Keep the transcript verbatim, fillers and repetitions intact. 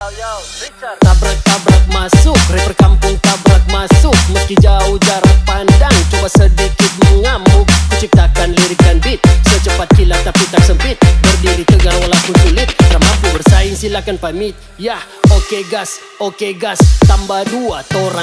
Tabrak-tabrak masuk, rapper kampung tabrak masuk. Meski jauh jarak pandang, coba sedikit mengamuk. Ku ciptakan lirikan beat, secepat kilat tapi tak sempit. Berdiri tegar walaupun sulit, tak mampu bersaing silakan pamit. Ya, oke gas, oke gas, tambah dua, torang